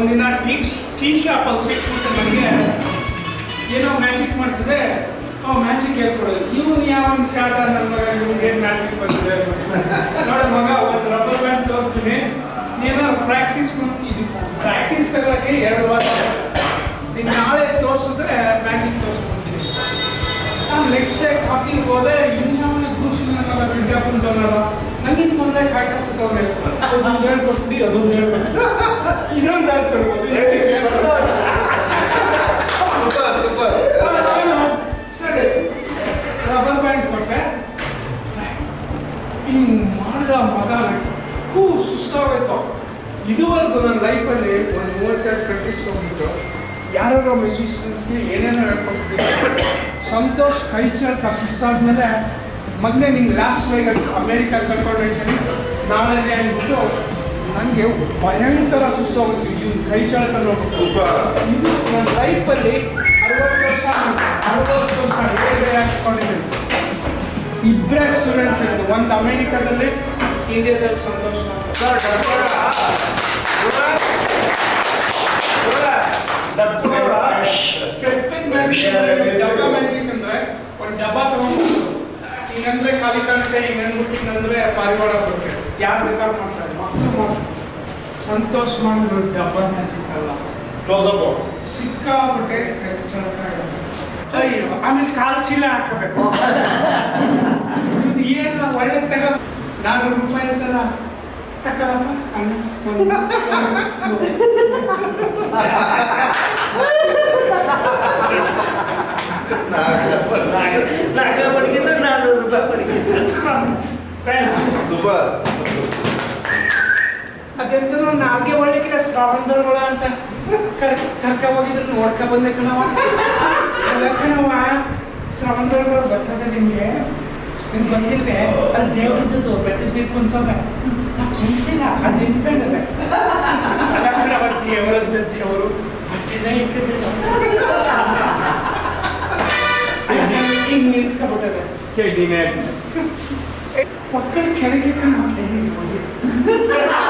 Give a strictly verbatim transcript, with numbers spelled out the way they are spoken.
ಒಂದಿನ tea tea ಶಾಪಲ್ಲಿ ಸಿಕ್ಬಿಟ್ಟು ನನಗೆ ಏನೋ ಮ್ಯಾಜಿಕ್ ಮಾಡ್ತಿದೆ. ಅವ್ ಮ್ಯಾಜಿಕ್ ಹೇಳ್ಕೊಡೋದು. ಇವನು ಯಾವ ಶಾರ್ಟ ನನ್ನ ಮಗ ಇವ್ನಿಗೆ ಏನು ಮ್ಯಾಜಿಕ್ ಬಂದಿದೆ ನೋಡ ಮಗ ಒಂದು ರಬ್ಬರ್ ಬ್ಯಾಂಡ್ ತೋರಿಸ್ತೀನಿ, ನೀನು ಪ್ರಾಕ್ಟೀಸ್ ಇದು ಪ್ರಾಕ್ಟೀಸ್ ತಗೊಳಕ್ಕೆ ಎರಡು ವಾರ, ನೀನು ನಾಳೆ ತೋರಿಸಿದ್ರೆ ಮ್ಯಾಜಿಕ್ ತೋರಿಸ್ಕೊಡ್ತೀನಿ. ನಾನು ನೆಕ್ಸ್ಟ್ ಡೇ ಕಾಫಿಗೆ ಹೋದೆ, ಇನ್ಯಾವನಿಗೆ ಖುಷಿ ನನ್ನ ವಿದ್ಯಾ ಕುಂತವನಲ್ಲ, ನನಗಿಂತ ಮೊದಲೇ ಕಾಯ್ತಾ ಕೂತವ್ರೆ, ಅದೊಂದು ಹೇಳ್ಕೊಡ್ತೀನಿ ಅದೊಂದು ಹೇಳ್ಕೊಡ್ತೀನಿ ಇದೊಂದು ಹೇಳ್ಕೊಡ್ಬೋದು. ಸರಿ ರಬ್ಬರ್ ಬ್ಯಾಂಡ್ ಕೊಟ್ಟೆ, ಹಿಂಗೆ ಮಾಡಿದ ಮಗ ಹೂ ಸುಸ್ತಾಗೋಯ್ತು. ಇದುವರೆಗೂ ನನ್ನ ಲೈಫಲ್ಲಿ ಒಂದು ಮೂವತ್ತೆರಡು ಪ್ರಾಕ್ಟೀಸ್ ಹೋಗ್ಬಿಟ್ಟು ಯಾರ್ಯಾರೋ ಮ್ಯೂಸಿಷಿಯನ್ಸ್ಗೆ ಏನೇನೋ ಹೇಳ್ಕೊಡ್ತಿದ್ದೆ. ಸಂತೋಷ್ ಕೈ ಚಾಲ್ಕ ಸುಸ್ತಾದ್ಮೇಲೆ ಮಗನೇ ನಿಂಗೆ ಲಾಸ್ಟ್ ವೇಗಸ್ ಅಮೇರಿಕಾ ಕರ್ಕೊಂಡು ಹೋಗ್ತೀನಿ ನಾಳೆ ಅಂದ್ಬಿಟ್ಟು ನನಗೆ ಭಯಂಕರ ಸುಸ್ತಾಗೋಯ್ತು. ಇವ್ನು ಕೈ ಚಾಲ್ಕ ನೋಡ್ಬಿಟ್ಟು ಇದು ನನ್ನ ಲೈಫಲ್ಲಿ ಅರವತ್ತು ವರ್ಷ ಅರವತ್ತು ವರ್ಷ ಹೇಗೆ ಹಾಕ್ಸ್ಕೊಂಡಿದ್ದೀನಿ. ಇಬ್ಬರೇ ಸ್ಟೂಡೆಂಟ್ಸ್ ಇರೋದು, ಒಂದು ಅಮೇರಿಕಾದಲ್ಲಿ ಇಂಡಿಯಾದಲ್ಲಿ ಸಂತೋಷ. ಡಬ್ಬ ಮ್ಯಾಜಿಕ್ ಅಂದ್ರೆ ಒಂದು ಡಬ್ಬ ತಗೊಂಡು ಹಿಂಗಂದ್ರೆ ಖಾಲಿ ಕಾಣುತ್ತೆ, ಹಿಂಗಂದ್ಬಿಟ್ಟು ಹಿಂಗಂದ್ರೆ ಪಾರಿವಾಳ ಬರುತ್ತೆ, ಯಾರು ರೆಕಾರ್ಡ್ ಮಾಡ್ತಾರೆ ಮಕ್ಕಳು. ಸಂತೋಷ್ ಮಾಡಿದ್ರು ಡಬ್ಬ ಮ್ಯಾಜಿಕ್ ಅಲ್ಲ, ಸಿಕ್ಕಾಬಿಟ್ಟೆ ಅಯ್ಯೋ. ಆಮೇಲೆ ಕಾಲು ಚೀಲ ಹಾಕಬೇಕು, ಏನು ಒಳ್ಳೆ ತಗ ನಾನ್ನೂರು ರೂಪಾಯಿ ಇರ್ತಲ್ಲ ತಗೊಳಪ್ಪ ಅಣ್ಣ. ನಾಲ್ಕು ಪಡಿಗಿಂತ ನಾನ್ನೂರು ರೂಪಾಯಿ ಪಡಿಗಿಂತ ಅದೆಂತನೋ ನಾಲ್ಗೆ ಒಳ್ಳೆಕಿಲ್ಲ ಶ್ರಾವಣದೊಳಗೊಳ ಅಂತ ಕರ್ ಕರ್ಕ ಹೋಗಿದ್ರು ನೋಡ್ಕ ಬಂದೆ ಕಣವ. ಅಲ್ಲ ಕಣವ, ಶ್ರಾವಣದೊಳಗೊಳ ಗೊತ್ತದ ನಿಮಗೆ? ನಿಮ್ಗೆ ಗೊತ್ತಿಲ್ವೇ? ಅಲ್ಲಿ ದೇವ್ರದ್ದು ಬೆಟ್ಟ ತಿಳ್ಕೊಂಡ್ಸೋದ ನಾ ಕನ್ಸಿಲ್ಲ, ಅದು ನಿಂತ್ಕೊಂಡದೆ. ಅಲ್ಲ ಕಣವ, ದೇವರಂತ ದೇವರು ಮತ್ತಿದೆ ಹಿಂಗೆ ನಿಂತ್ಕೊಬಿಟ್ಟದೆ. ಮಕ್ಕಳು ಕೆಳಗೆ ಕಣ